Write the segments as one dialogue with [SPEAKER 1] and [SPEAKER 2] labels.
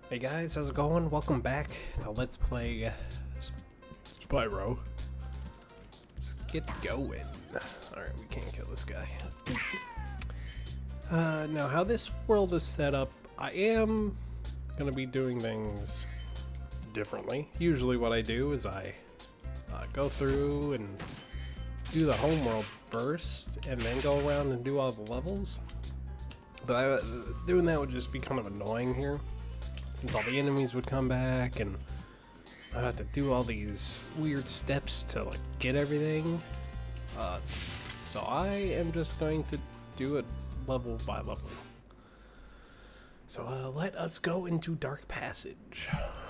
[SPEAKER 1] Hey guys, how's it going? Welcome back to Let's Play Spyro. Let's get going. Alright, we can't kill this guy. Now how this world is set up, I am gonna be doing things differently. Usually what I do is I go through and do the homeworld first, and then go around and do all the levels. But doing that would just be kind of annoying here, since all the enemies would come back, and I'd have to do all these weird steps to like get everything. So I am just going to do it level by level. So let us go into Dark Passage.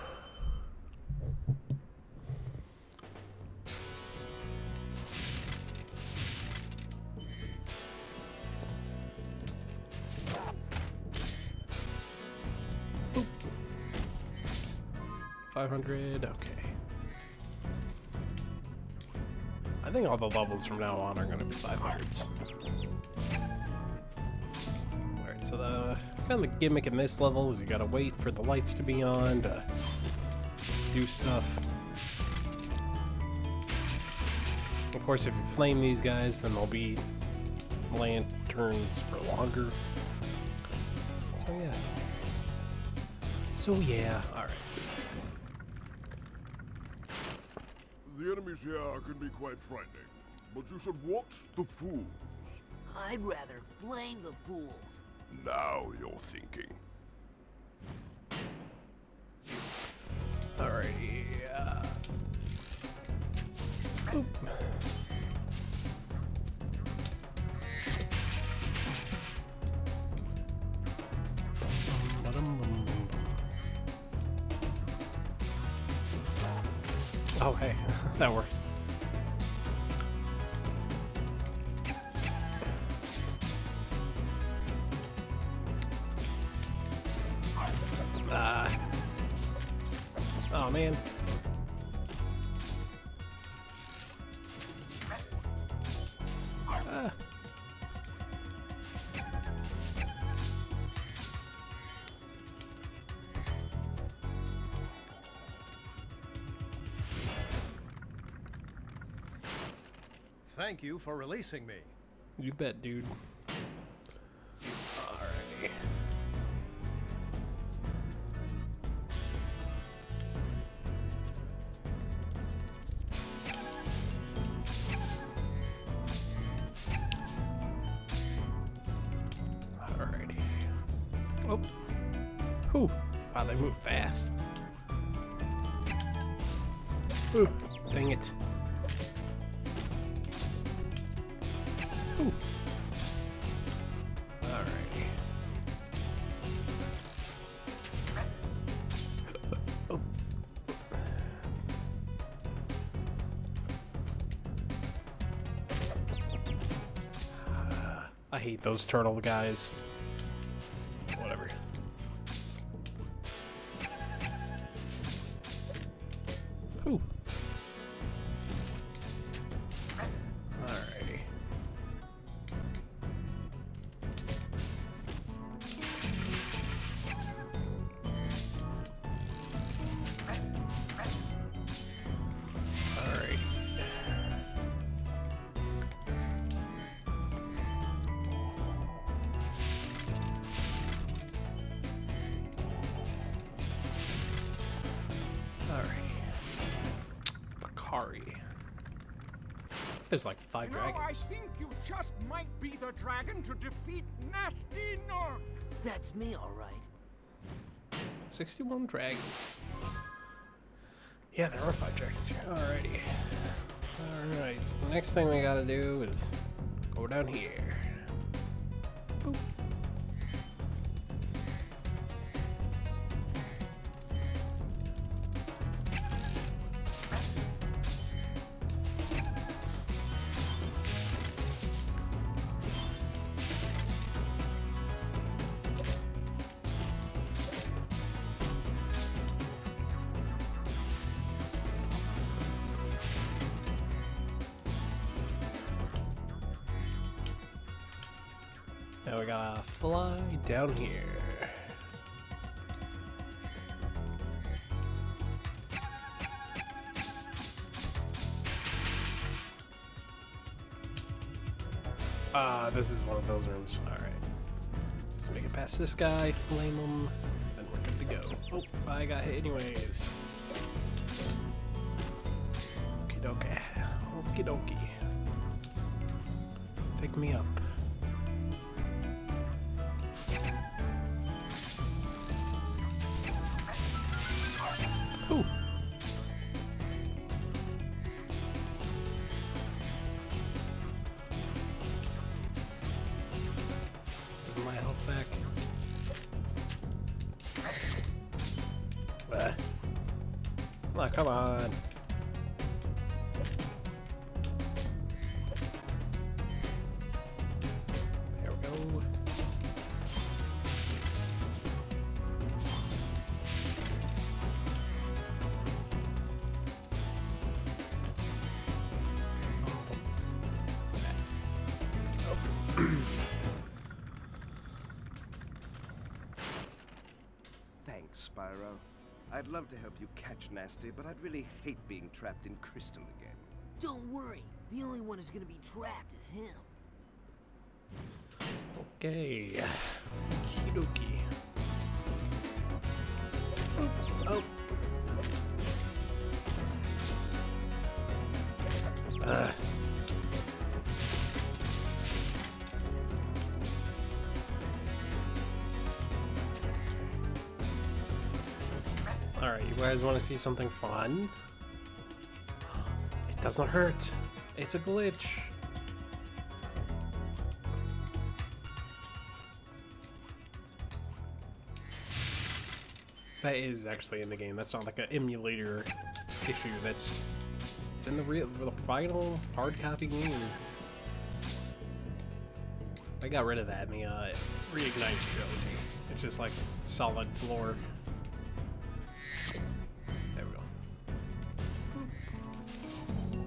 [SPEAKER 1] Boop. 500, okay. I think all the levels from now on are going to be 500s. Alright, so the kind of the gimmick in this level is you gotta wait for the lights to be on to do stuff. Of course, if you flame these guys, then they'll be lanterns for longer. So yeah, alright.
[SPEAKER 2] The enemies here can be quite frightening, but you should watch the fools.
[SPEAKER 3] I'd rather flame the fools.
[SPEAKER 2] Now you're thinking.
[SPEAKER 1] Alrighty, boop. Oh, hey, that worked. Oh, man.
[SPEAKER 4] Thank you for releasing me.
[SPEAKER 1] You bet, dude. Alrighty. Alrighty. Oh. Whew. Wow, they move fast. Ooh, dang it. Ooh. Alrighty. Oh. I hate those turtle guys. Whatever. Ooh. Alrighty. Alright. Alright. Bakari. There's like 5 dragons.
[SPEAKER 5] I think you just might be the dragon to defeat Nasty Nork.
[SPEAKER 3] That's me, all right.
[SPEAKER 1] 61 dragons. Yeah, there are 5 dragons here. Alrighty. Alright, so the next thing we gotta do is go down here. Boop. Now we gotta fly down here. This is one of those rooms. Alright. Let's make it past this guy, flame him, and we're good to go. Oh, I got hit anyways. Okie dokie. Okie dokie. Take me up. Ooh. Give my health back. Oh, come on. There we go.
[SPEAKER 6] Thanks, Spyro. I'd love to help you catch Nasty, but I'd really hate being trapped in Crystal again.
[SPEAKER 3] Don't worry. The only one who's gonna be trapped is him.
[SPEAKER 1] Okay. Okie dokie. Oh. Alright, you guys want to see something fun? It doesn't hurt. It's a glitch. That is actually in the game. That's not like an emulator issue. It's in the final hard copy game. I got rid of that in the Reignite trilogy. It's just like solid floor. There we go.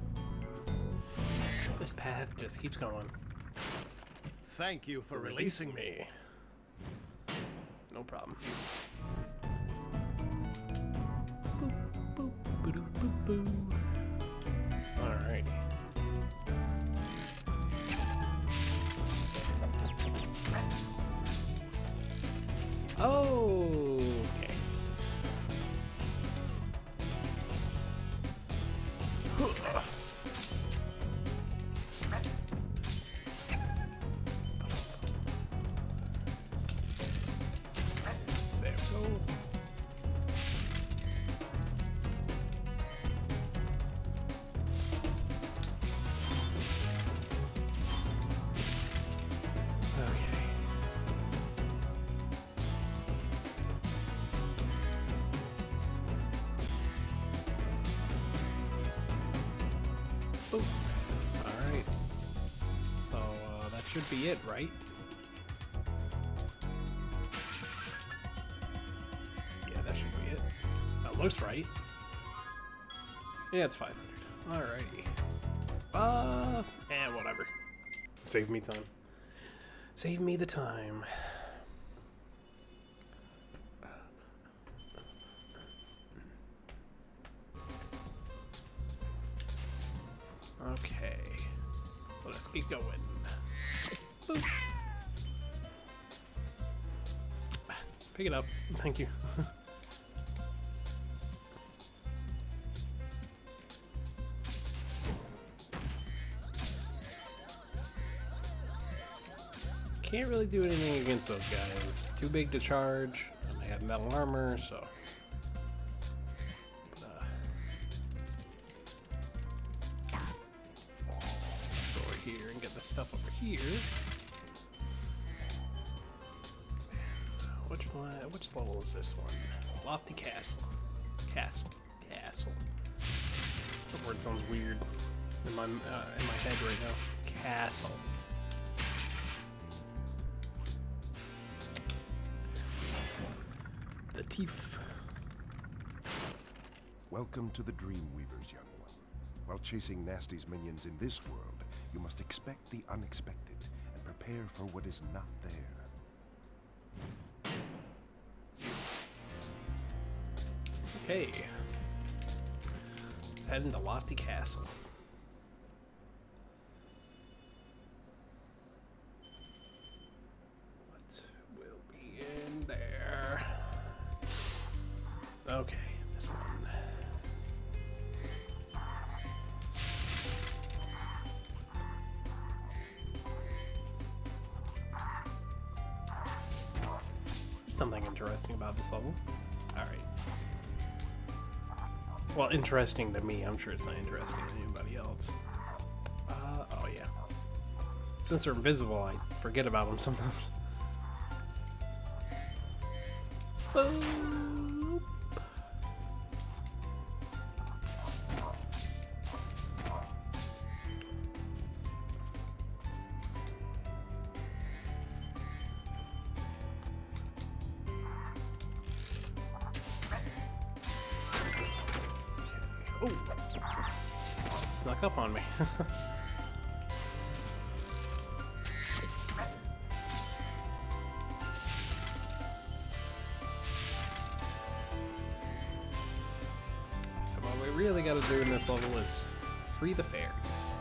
[SPEAKER 1] This path just keeps going.
[SPEAKER 4] Thank you for releasing me.
[SPEAKER 1] No problem. Alrighty. Okay. There we go. Oh, alright. So, that should be it, right? Yeah, that should be it. That looks right. Yeah, it's 500. Alrighty. Whatever. Save me time. Save me the time. Okay, well, let's get going. Boop. Pick it up. Thank you. Can't really do anything against those guys. Too big to charge, and they have metal armor, so. Here and get the stuff over here. Which level is this one? Lofty Castle. Castle. The word sounds weird in my head right now. Castle. The teeth.
[SPEAKER 6] Welcome to the Dreamweavers, young one. While chasing Nasty's minions in this world, you must expect the unexpected and prepare for what is not there.
[SPEAKER 1] Okay. Let's head into Lofty Castle. Okay, this one. Something interesting about this level. Alright. Well, interesting to me. I'm sure it's not interesting to anybody else. Oh yeah. Since they're invisible, I forget about them sometimes. Boop. Oh, snuck up on me. So what we really got to do in this level is free the fairies.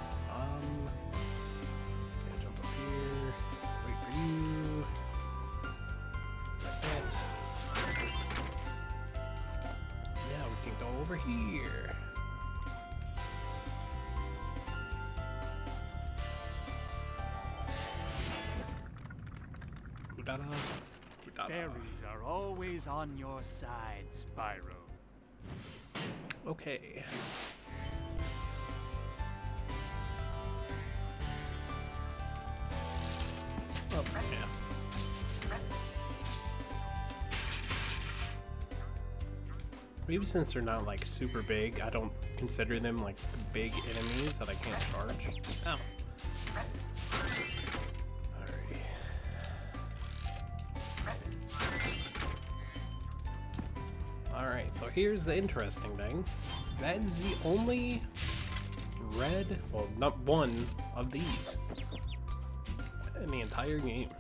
[SPEAKER 1] Gotta jump up here. Wait for you. Like that. Now we can go over here.
[SPEAKER 5] Fairies are always on your side, Spyro.
[SPEAKER 1] Okay. Oh, yeah. Maybe since they're not like super big, I don't consider them like big enemies that I can't charge. Oh. Alright, so here's the interesting thing. That is the only red, well, not one of these in the entire game.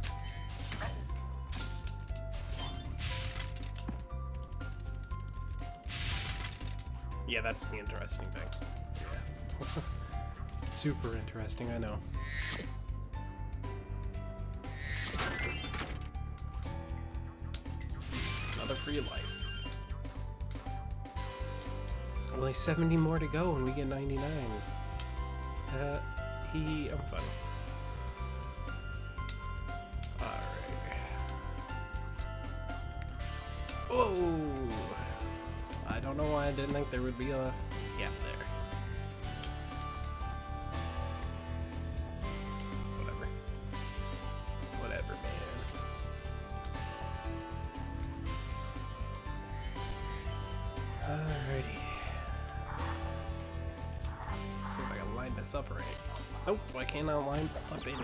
[SPEAKER 1] Yeah, that's the interesting thing. Yeah. Super interesting, I know. Another free life. Only 70 more to go and we get 99. I'm fine. Alright. Whoa! I don't know why I didn't think there would be a gap there. Whatever. Whatever, man. Alrighty. See if I can line this up right. Nope, I cannot line up anything.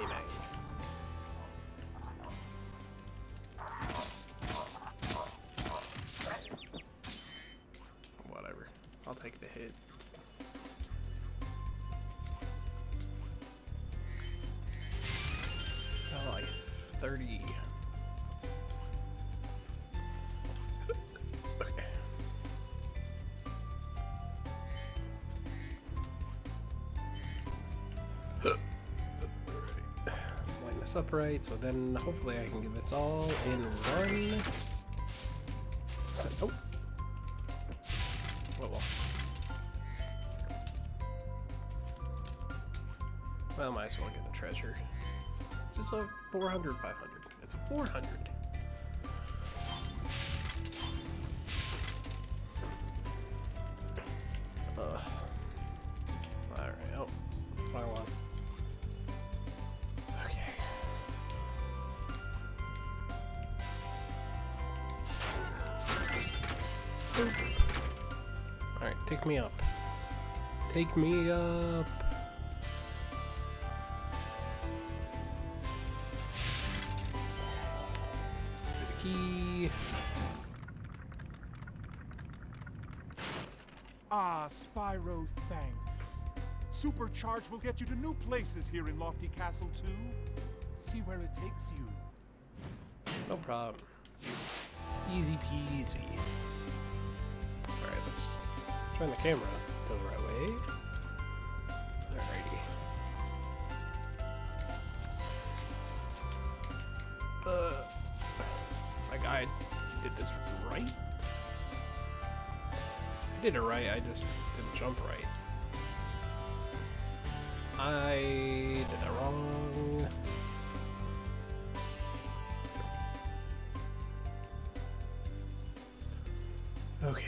[SPEAKER 1] Whatever. I'll take the hit. Oh, like 30. Let's line this up right, so then hopefully I can get this all in one. Oh. Oh well. Well, might as well get the treasure. Is this a 400, 500? It's a 400. Alright, oh, fire one. Okay. Alright, take me up. Take me up. The key.
[SPEAKER 5] Ah, Spyro, thanks. Supercharge will get you to new places here in Lofty Castle, too. See where it takes you.
[SPEAKER 1] No problem. Easy peasy. Alright, let's turn the camera the right way. Alrighty. My guy did this right? I did it right, I just didn't jump right. I did it wrong. Okay.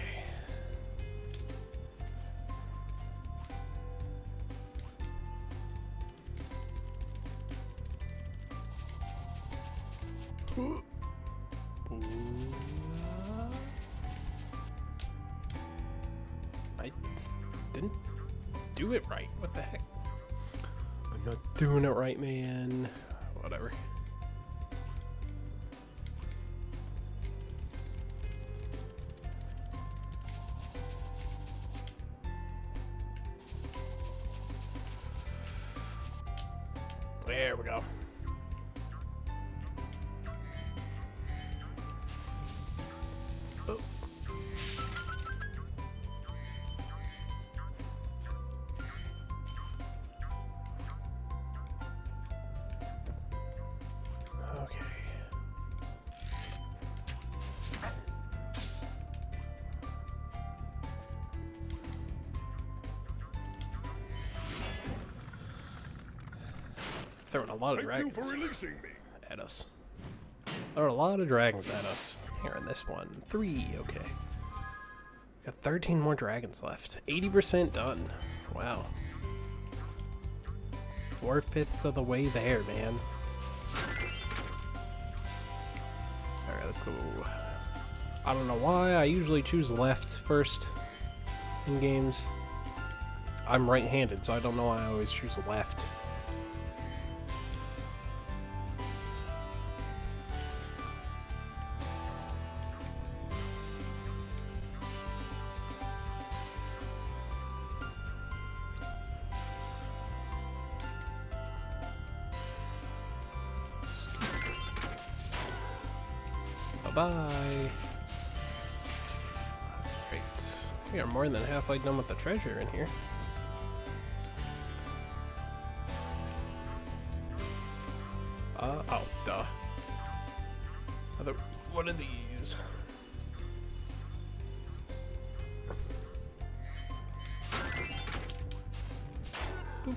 [SPEAKER 1] I didn't do it right. What the heck? I'm not doing it right, man. Whatever. There we go. Oh. Okay. Throwing a lot of
[SPEAKER 2] Thank you
[SPEAKER 1] dragons
[SPEAKER 2] for releasing me.
[SPEAKER 1] at us. There are a lot of dragons at us here in this one. 3, okay. Got 13 more dragons left. 80% done. Wow. 4/5 of the way there, man. Alright, let's go. I don't know why, I usually choose left first in games. I'm right-handed, so I don't know why I always choose left. Bye-bye. Great. We are more than halfway done with the treasure in here. Oh, duh. What are these? Boop.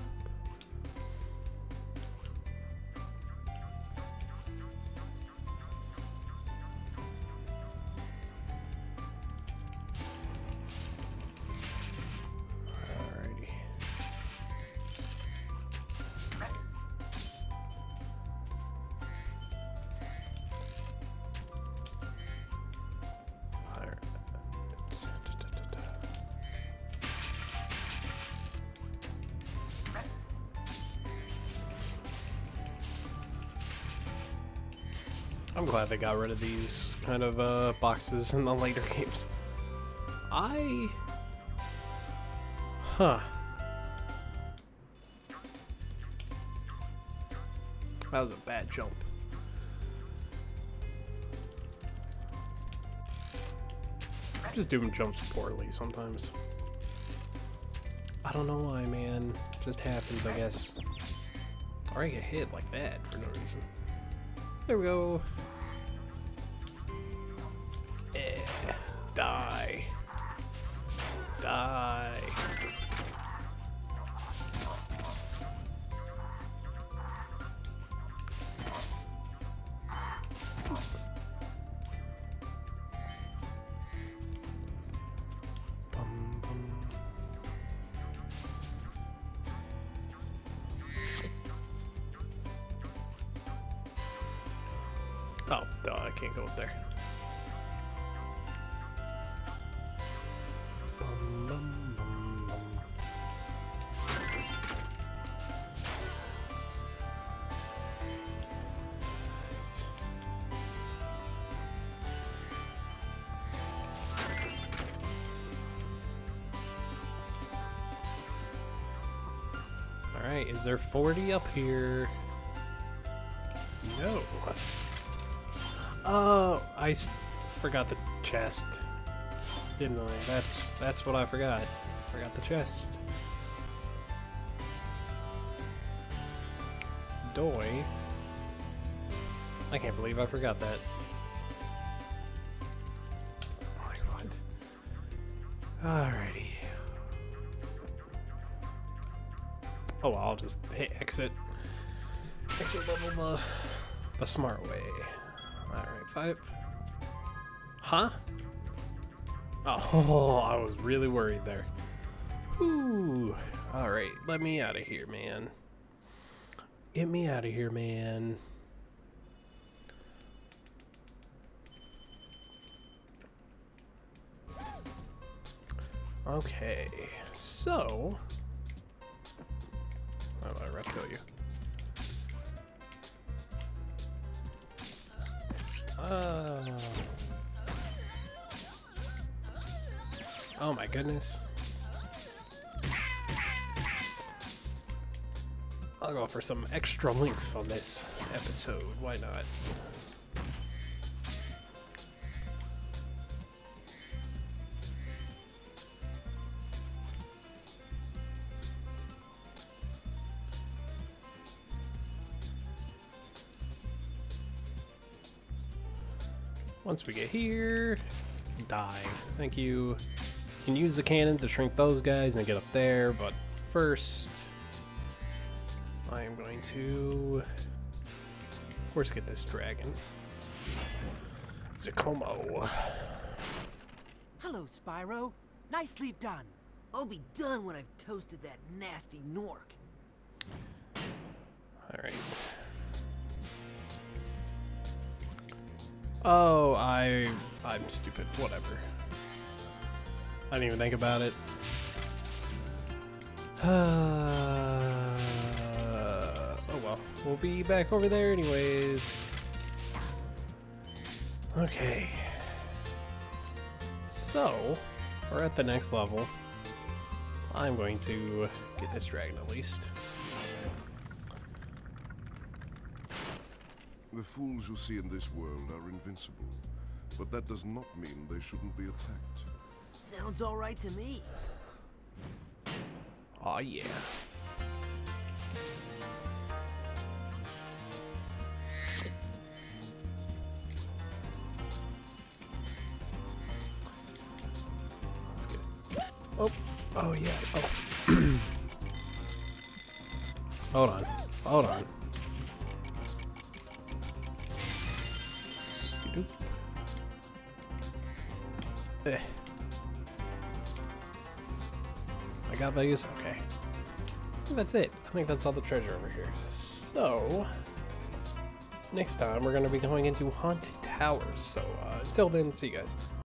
[SPEAKER 1] Alrighty. I'm glad they got rid of these kind of boxes in the later games. Huh. That was a bad jump. Just doing jumps poorly sometimes. I don't know why, man. Just happens, I guess. Or I get hit like that for no reason. There we go. Die. Die. Bum, bum. Oh, duh, I can't go up there. Bum, bum, bum, bum. Alright, is there 40 up here? No. Oh, forgot the chest. Didn't I? That's what I forgot. Forgot the chest. Doy. I can't believe I forgot that. Like what? Alrighty. Oh, well, I'll just hit exit. Exit level the smart way. Alright, 5. Huh? Oh, I was really worried there. Ooh. Alright, let me out of here, man. Get me out of here, man. Okay, so... I'm gonna kill you. Oh my goodness. I'll go for some extra length on this episode. Why not? Once we get here, die. Thank you. You can use the cannon to shrink those guys and get up there, but first, I am going to, of course, get this dragon. Zakomo.
[SPEAKER 3] Hello, Spyro. Nicely done. I'll be done when I've toasted that nasty Nork.
[SPEAKER 1] Alright. Oh, I'm stupid. Whatever. I didn't even think about it. Oh well. We'll be back over there anyways. Okay. So, we're at the next level. I'm going to get this dragon at least.
[SPEAKER 6] The fools you see in this world are invincible, but that does not mean they shouldn't be attacked.
[SPEAKER 3] Sounds all right to me.
[SPEAKER 1] Aw, yeah. Let's get it. Oh, yeah. Oh. Hold on. Hold on. Scoop. Eh. I got these? Okay. I think that's it. I think that's all the treasure over here. So, next time we're going to be going into Haunted Towers. So, until then, see you guys.